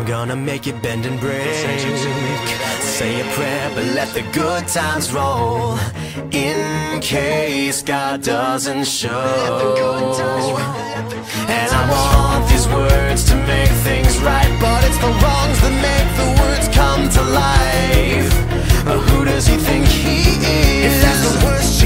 I'm gonna make it bend and break. Say a prayer, but let the good times roll, in case God doesn't show. And I want these words to make things right, but it's the wrongs that make the words come to life. Who does he think he is? If that's the worst